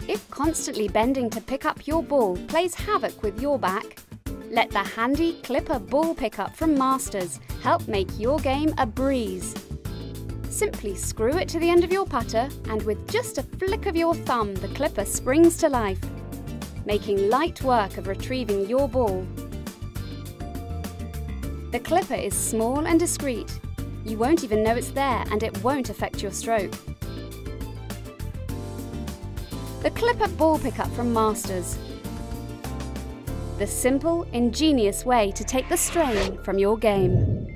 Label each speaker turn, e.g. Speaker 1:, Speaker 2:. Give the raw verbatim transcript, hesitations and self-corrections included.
Speaker 1: If constantly bending to pick up your ball plays havoc with your back, let the handy Klippa Ball Pick-Up from Masters help make your game a breeze. Simply screw it to the end of your putter, and with just a flick of your thumb, the clipper springs to life, making light work of retrieving your ball. The clipper is small and discreet. You won't even know it's there, and it won't affect your stroke. The Klippa Ball Pick-Up from Masters. The simple, ingenious way to take the strain from your game.